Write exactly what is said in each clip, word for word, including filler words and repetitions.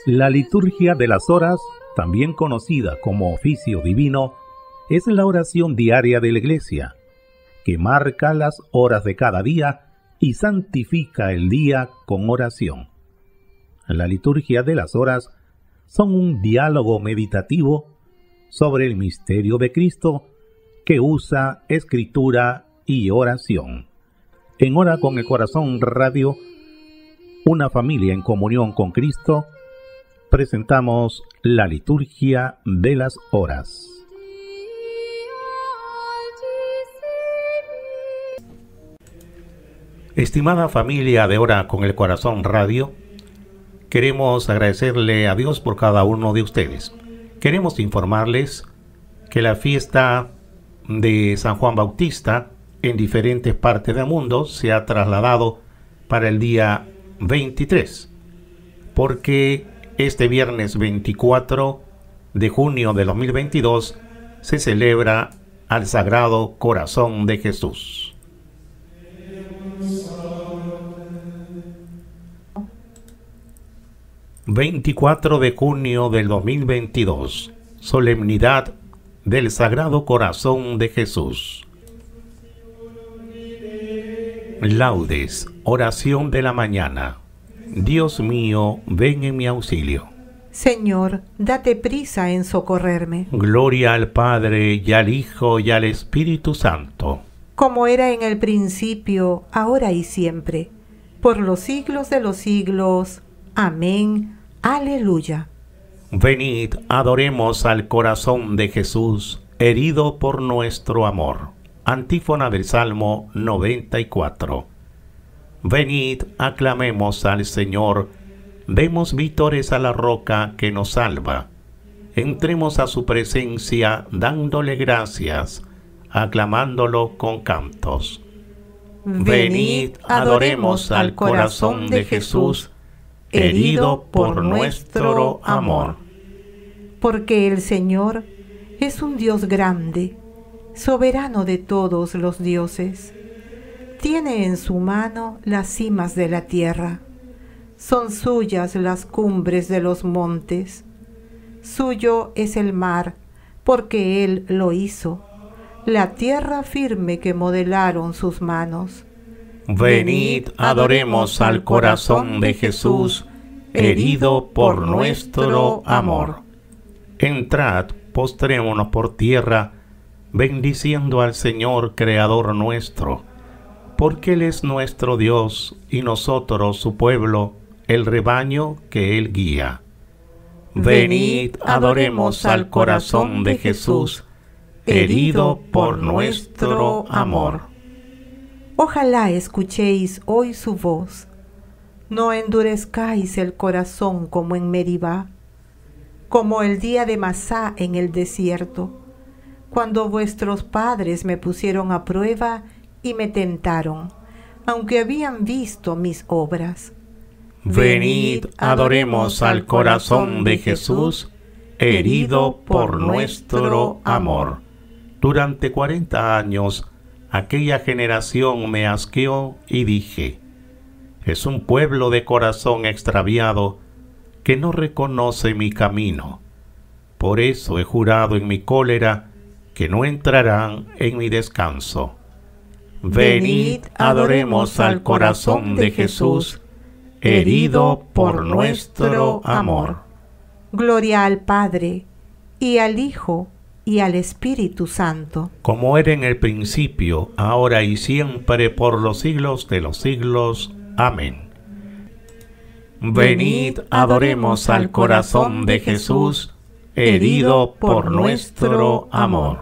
La liturgia de las horas, también conocida como oficio divino, es la oración diaria de la Iglesia, que marca las horas de cada día y santifica el día con oración. La liturgia de las horas son un diálogo meditativo sobre el misterio de Cristo que usa escritura y oración. En Hora con el Corazón Radio, una familia en comunión con Cristo, presentamos la liturgia de las horas. Estimada familia de Hora con el Corazón Radio, queremos agradecerle a Dios por cada uno de ustedes. Queremos informarles que la fiesta de San Juan Bautista en diferentes partes del mundo se ha trasladado para el día veintitrés, porque este viernes veinticuatro de junio de dos mil veintidós se celebra al Sagrado Corazón de Jesús. veinticuatro de junio del dos mil veintidós, solemnidad del Sagrado Corazón de Jesús. Laudes, oración de la mañana. Dios mío, ven en mi auxilio. Señor, date prisa en socorrerme. Gloria al Padre, y al Hijo, y al Espíritu Santo. Como era en el principio, ahora y siempre, por los siglos de los siglos. Amén. Aleluya. Venid, adoremos al corazón de Jesús, herido por nuestro amor. Antífona del Salmo noventa y cuatro. Venid, aclamemos al Señor, demos vítores a la roca que nos salva. Entremos a su presencia dándole gracias, aclamándolo con cantos. Venid, adoremos al corazón de Jesús, herido por nuestro amor. Porque el Señor es un Dios grande, soberano de todos los dioses. Tiene en su mano las cimas de la tierra. Son suyas las cumbres de los montes. Suyo es el mar, porque Él lo hizo, la tierra firme que modelaron sus manos. Venid, adoremos al corazón de Jesús, herido por nuestro amor. Entrad, postrémonos por tierra, bendiciendo al Señor, Creador nuestro, porque Él es nuestro Dios y nosotros su pueblo, el rebaño que Él guía. Venid, adoremos al corazón de Jesús, herido por nuestro amor. Ojalá escuchéis hoy su voz. No endurezcáis el corazón como en Meribá, como el día de Masá en el desierto, cuando vuestros padres me pusieron a prueba y me tentaron, aunque habían visto mis obras. Venid, adoremos al corazón de Jesús, herido por nuestro amor. Durante cuarenta años, aquella generación me asqueó y dije, es un pueblo de corazón extraviado que no reconoce mi camino. Por eso he jurado en mi cólera que no entrarán en mi descanso. Venid, adoremos al corazón de Jesús, herido por nuestro amor. Gloria al Padre, y al Hijo, y al Espíritu Santo. Como era en el principio, ahora y siempre, por los siglos de los siglos. Amén. Venid, adoremos al corazón de Jesús, herido por nuestro amor.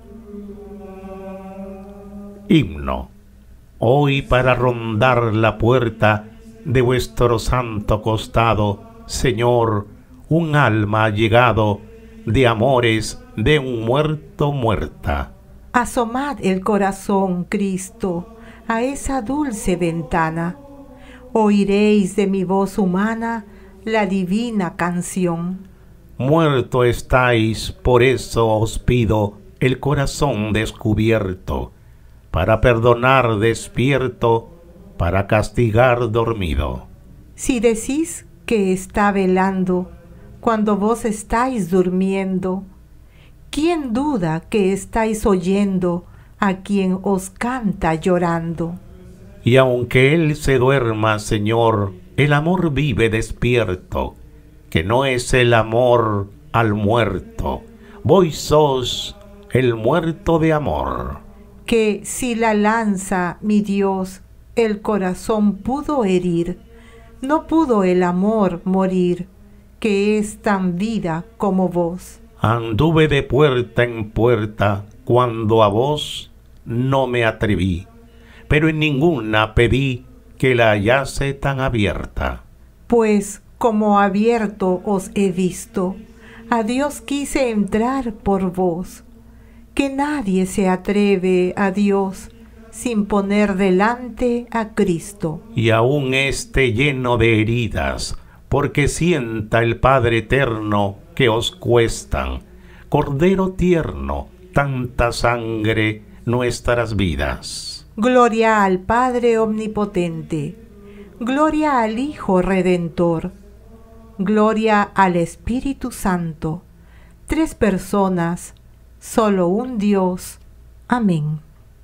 Himno. Hoy, para rondar la puerta de vuestro santo costado, Señor, un alma ha llegado de amores de un muerto muerta. Asomad el corazón, Cristo, a esa dulce ventana. Oiréis de mi voz humana la divina canción. Muerto estáis, por eso os pido el corazón descubierto, para perdonar despierto, para castigar dormido. Si decís que está velando cuando vos estáis durmiendo? ¿Quién duda que estáis oyendo a quien os canta llorando? Y aunque él se duerma, Señor, el amor vive despierto, que no es el amor al muerto, vos sos el muerto de amor. Que si la lanza, mi Dios, el corazón pudo herir, no pudo el amor morir, que es tan vida como vos. Anduve de puerta en puerta cuando a vos no me atreví, pero en ninguna pedí que la hallase tan abierta. Pues como abierto os he visto, a Dios quise entrar por vos, que nadie se atreve a Dios sin poner delante a Cristo. Y aún esté lleno de heridas, porque sienta el Padre eterno que os cuestan, Cordero tierno, tanta sangre nuestras vidas. Gloria al Padre omnipotente, gloria al Hijo redentor, gloria al Espíritu Santo, tres personas, solo un Dios. Amén.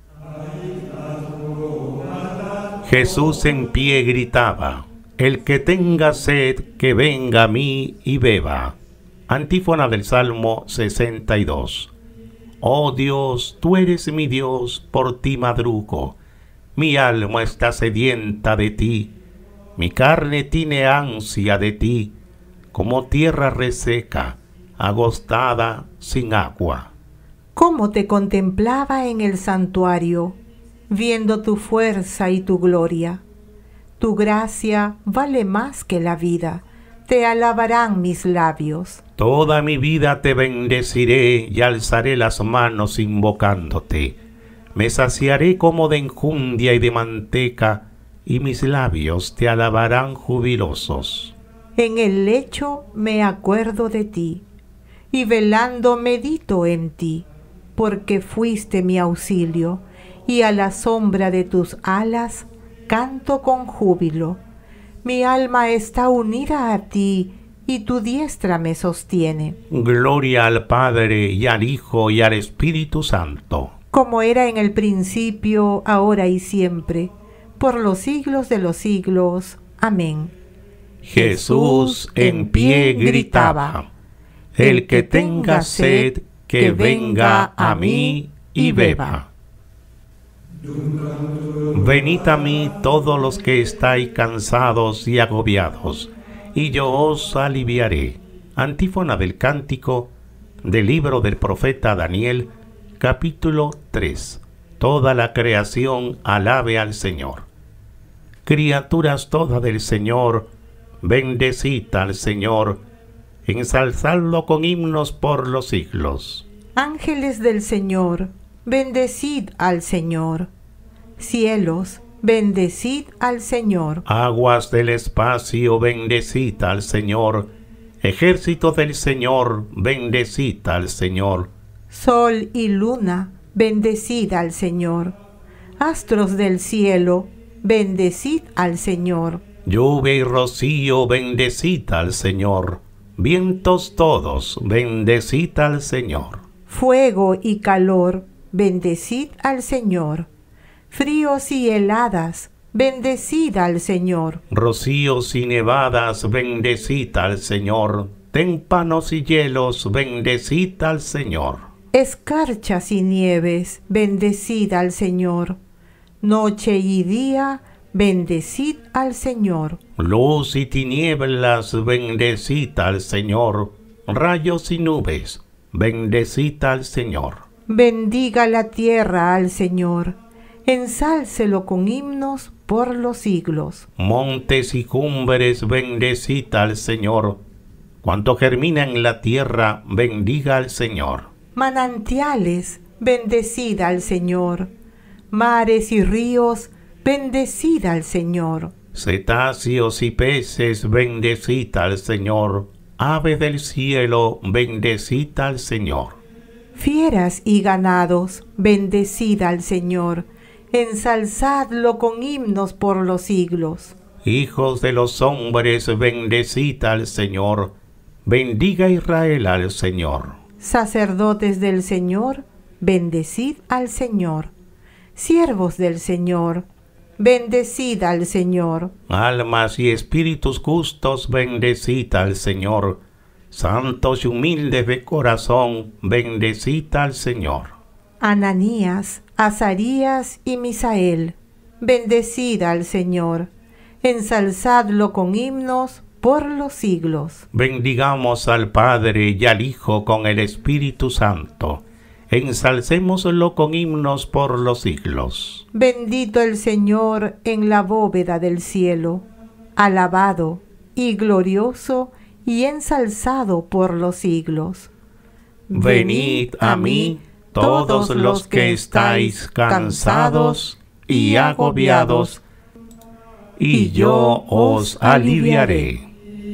Jesús en pie gritaba: el que tenga sed, que venga a mí y beba. Antífona del Salmo sesenta y dos. Oh Dios, tú eres mi Dios, por ti madrugo. Mi alma está sedienta de ti, mi carne tiene ansia de ti, como tierra reseca, agostada sin agua. Cómo te contemplaba en el santuario, viendo tu fuerza y tu gloria. Tu gracia vale más que la vida, te alabarán mis labios. Toda mi vida te bendeciré y alzaré las manos invocándote. Me saciaré como de enjundia y de manteca, y mis labios te alabarán jubilosos. En el lecho me acuerdo de ti, y velando medito en ti, porque fuiste mi auxilio, y a la sombra de tus alas canto con júbilo. Mi alma está unida a ti, y tu diestra me sostiene. Gloria al Padre, y al Hijo, y al Espíritu Santo. Como era en el principio, ahora y siempre, por los siglos de los siglos. Amén. Jesús en pie gritaba: el que tenga sed, que venga a mí y beba. Venid a mí todos los que estáis cansados y agobiados, y yo os aliviaré. Antífona del cántico del libro del profeta Daniel, capítulo tres. Toda la creación alabe al Señor. Criaturas todas del Señor, bendecid al Señor, ensalzadlo con himnos por los siglos. Ángeles del Señor, bendecid al Señor. Cielos, bendecid al Señor. Aguas del espacio, bendecid al Señor. Ejército del Señor, bendecid al Señor. Sol y luna, bendecid al Señor. Astros del cielo, bendecid al Señor. Lluvia y rocío, bendecid al Señor. Vientos todos, bendecid al Señor. Fuego y calor, bendecid al Señor. Fríos y heladas, bendecid al Señor. Rocíos y nevadas, bendecid al Señor. Témpanos y hielos, bendecid al Señor. Escarchas y nieves, bendecid al Señor. Noche y día, bendecid al Señor. Luz y tinieblas, bendecid al Señor. Rayos y nubes, bendecid al Señor. Bendiga la tierra al Señor, ensálcelo con himnos por los siglos. Montes y cumbres, bendecid al Señor. Cuanto germina en la tierra, bendiga al Señor. Manantiales, bendecid al Señor. Mares y ríos, bendecid al Señor. Cetáceos y peces, bendecid al Señor. Ave del cielo, bendecid al Señor. Fieras y ganados, bendecid al Señor. Ensalzadlo con himnos por los siglos. Hijos de los hombres, bendecid al Señor. Bendiga Israel al Señor. Sacerdotes del Señor, bendecid al Señor. Siervos del Señor, bendecid al Señor. Almas y espíritus justos, bendecid al Señor. Santos y humildes de corazón, bendecid al Señor. Ananías, Azarías y Misael, bendecid al Señor. Ensalzadlo con himnos por los siglos. Bendigamos al Padre y al Hijo con el Espíritu Santo. Ensalcémoslo con himnos por los siglos. Bendito el Señor en la bóveda del cielo, alabado y glorioso y ensalzado por los siglos. Venid a mí todos los que estáis cansados y agobiados, y yo os aliviaré.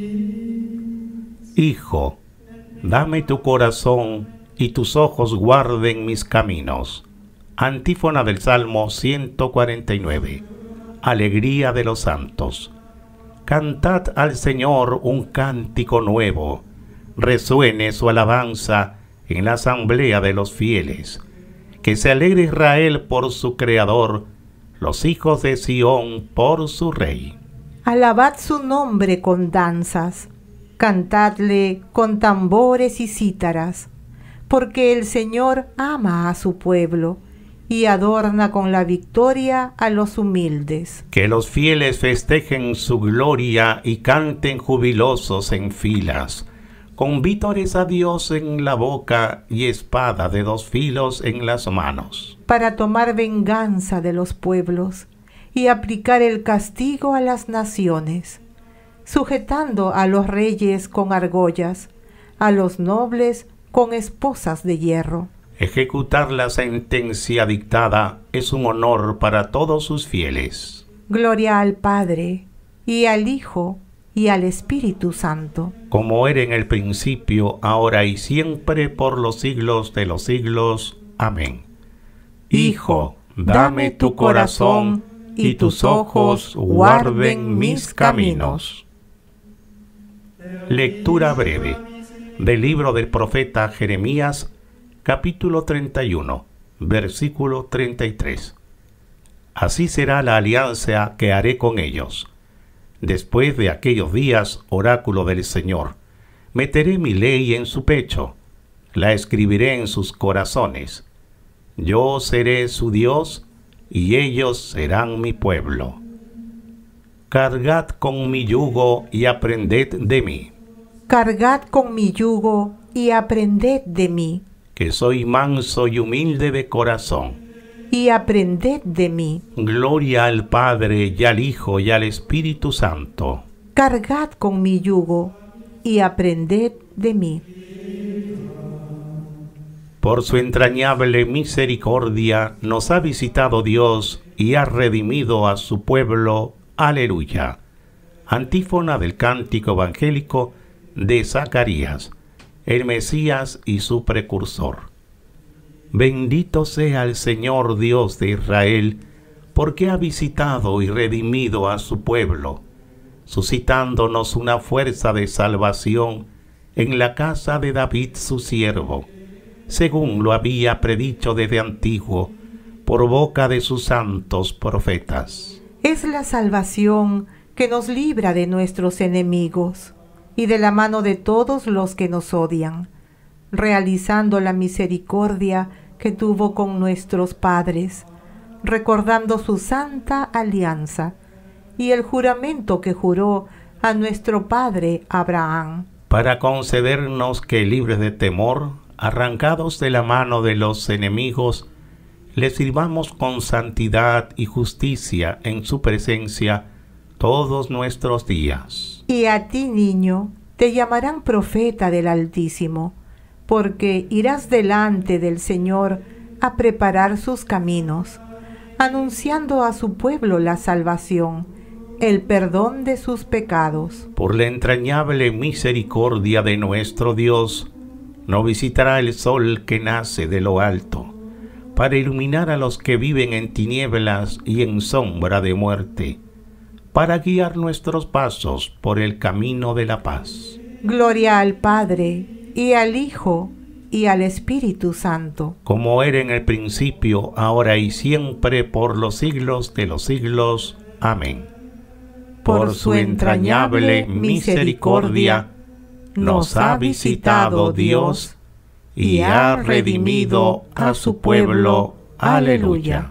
Hijo, dame tu corazón y tus ojos guarden mis caminos. Antífona del Salmo ciento cuarenta y nueve. Alegría de los santos. Cantad al Señor un cántico nuevo. Resuene su alabanza en la asamblea de los fieles. Que se alegre Israel por su Creador, los hijos de Sión por su Rey. Alabad su nombre con danzas, cantadle con tambores y cítaras, porque el Señor ama a su pueblo y adorna con la victoria a los humildes. Que los fieles festejen su gloria y canten jubilosos en filas, con vítores a Dios en la boca y espada de dos filos en las manos. Para tomar venganza de los pueblos y aplicar el castigo a las naciones, sujetando a los reyes con argollas, a los nobles con esposas de hierro. Ejecutar la sentencia dictada es un honor para todos sus fieles. Gloria al Padre, y al Hijo, y al Espíritu Santo. Como era en el principio, ahora y siempre, por los siglos de los siglos. Amén. Hijo, dame tu corazón, y tus ojos guarden mis caminos. Lectura breve del libro del profeta Jeremías, capítulo treinta y uno, versículo treinta y tres. Así será la alianza que haré con ellos. Después de aquellos días, oráculo del Señor, meteré mi ley en su pecho, la escribiré en sus corazones. Yo seré su Dios, y ellos serán mi pueblo. Cargad con mi yugo y aprended de mí. Cargad con mi yugo y aprended de mí, que soy manso y humilde de corazón. y aprended de mí. Gloria al Padre, y al Hijo, y al Espíritu Santo. Cargad con mi yugo y aprended de mí. Por su entrañable misericordia nos ha visitado Dios y ha redimido a su pueblo. Aleluya. Antífona del cántico evangélico de Zacarías, el Mesías y su precursor. Bendito sea el Señor Dios de Israel, porque ha visitado y redimido a su pueblo, suscitándonos una fuerza de salvación en la casa de David su siervo, según lo había predicho desde antiguo, por boca de sus santos profetas. Es la salvación que nos libra de nuestros enemigos y de la mano de todos los que nos odian, realizando la misericordia que tuvo con nuestros padres, recordando su santa alianza y el juramento que juró a nuestro padre Abraham, para concedernos que, libres de temor, arrancados de la mano de los enemigos, le sirvamos con santidad y justicia en su presencia todos nuestros días. Y a ti, niño, te llamarán profeta del Altísimo, porque irás delante del Señor a preparar sus caminos, anunciando a su pueblo la salvación, el perdón de sus pecados. Por la entrañable misericordia de nuestro Dios, no visitará el sol que nace de lo alto, para iluminar a los que viven en tinieblas y en sombra de muerte, para guiar nuestros pasos por el camino de la paz. Gloria al Padre, y al Hijo, y al Espíritu Santo. Como era en el principio, ahora y siempre, por los siglos de los siglos. Amén. Por su entrañable misericordia, nos ha visitado Dios y ha redimido a su pueblo. Aleluya.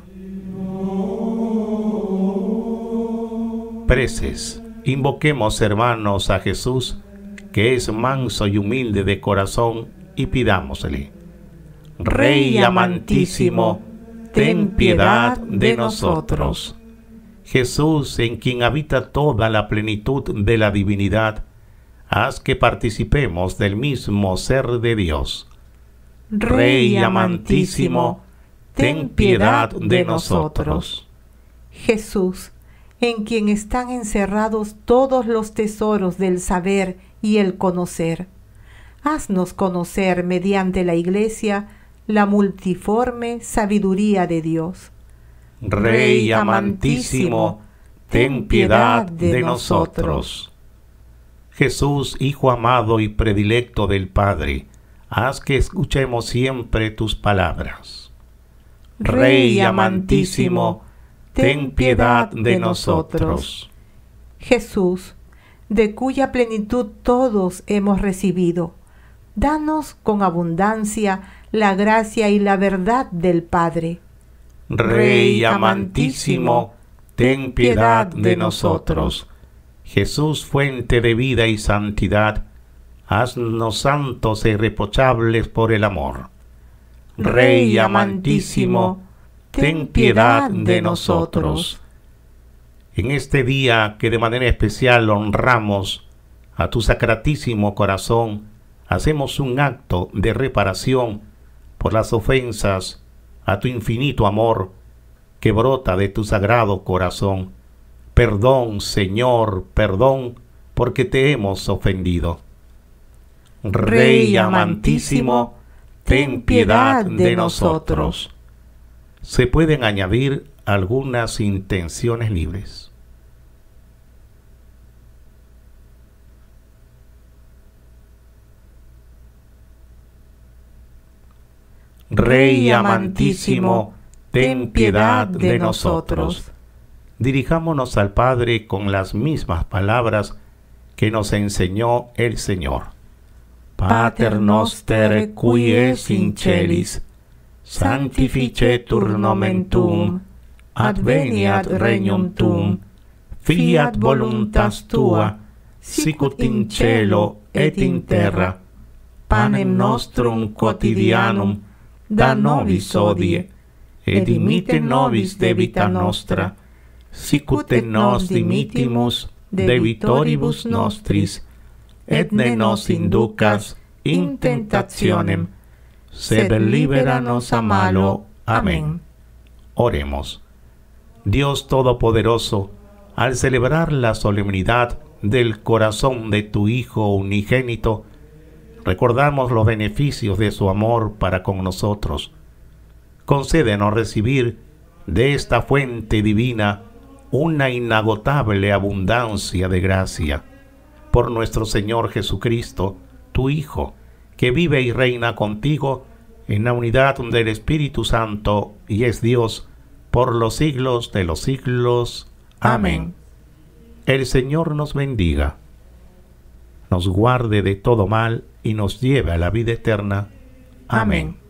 Preces. Invoquemos, hermanos, a Jesús, que es manso y humilde de corazón, y pidámosle: Rey amantísimo, ten piedad de nosotros. Jesús, en quien habita toda la plenitud de la divinidad, haz que participemos del mismo ser de Dios. Rey amantísimo, ten piedad de nosotros. Jesús, en quien están encerrados todos los tesoros del saber y el conocer, haznos conocer mediante la Iglesia la multiforme sabiduría de Dios. Rey amantísimo, ten piedad de nosotros. Jesús, Hijo amado y predilecto del Padre, haz que escuchemos siempre tus palabras. Rey amantísimo, ten piedad de nosotros. Jesús, de cuya plenitud todos hemos recibido, danos con abundancia la gracia y la verdad del Padre. Rey amantísimo, ten piedad de nosotros. Jesús, fuente de vida y santidad, haznos santos e irreprochables por el amor. Rey amantísimo, ten piedad de nosotros. En este día que de manera especial honramos a tu sacratísimo corazón, hacemos un acto de reparación por las ofensas a tu infinito amor que brota de tu sagrado corazón. Perdón, Señor, perdón, porque te hemos ofendido. Rey amantísimo, ten piedad de nosotros. Se pueden añadir algunas intenciones libres. Rey amantísimo, ten piedad de nosotros. Dirijámonos al Padre con las mismas palabras que nos enseñó el Señor. Pater noster qui es in celis, sanctificetur nomen tuum, adveniat regnum tuum, fiat voluntas tua, sicut in cielo et in terra. Panem nostrum quotidianum da nobis hodie, et dimitte nobis debita nostra, sicut et nos dimittimus debitoribus nostris, et ne nos inducas in tentationem, sed libera-nos a malo. Amén. Oremos. Dios Todopoderoso, al celebrar la solemnidad del corazón de tu Hijo unigénito, recordamos los beneficios de su amor para con nosotros. Concédenos recibir de esta fuente divina una inagotable abundancia de gracia. Por nuestro Señor Jesucristo, tu Hijo, que vive y reina contigo en la unidad del Espíritu Santo y es Dios por los siglos de los siglos. Amén. El Señor nos bendiga, nos guarde de todo mal y nos lleve a la vida eterna. Amén.